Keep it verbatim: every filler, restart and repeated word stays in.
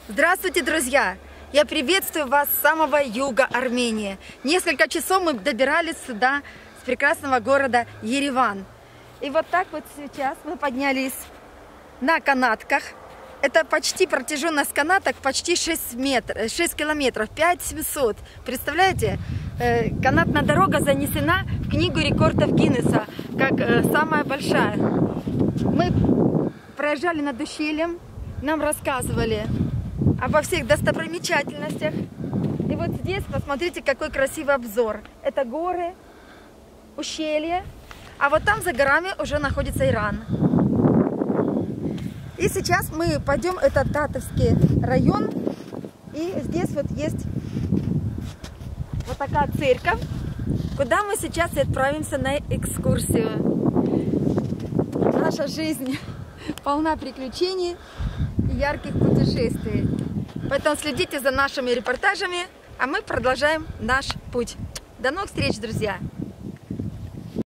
Здравствуйте, друзья! Я приветствую вас с самого юга Армении. Несколько часов мы добирались сюда, с прекрасного города Ереван. И вот так вот сейчас мы поднялись на канатках. Это почти протяженность канаток, почти шесть метров, шесть километров, пять тысяч семьсот. Представляете? Канатная дорога занесена в книгу рекордов Гиннесса, как самая большая. Мы проезжали над ущельем, нам рассказывали обо всех достопримечательностях. И вот здесь, посмотрите, какой красивый обзор. Это горы, ущелье, а вот там за горами уже находится Иран. И сейчас мы пойдем, это Татовский район, и здесь вот есть вот такая церковь, куда мы сейчас и отправимся на экскурсию. Наша жизнь полна приключений и ярких путешествий. Поэтому следите за нашими репортажами, а мы продолжаем наш путь. До новых встреч, друзья!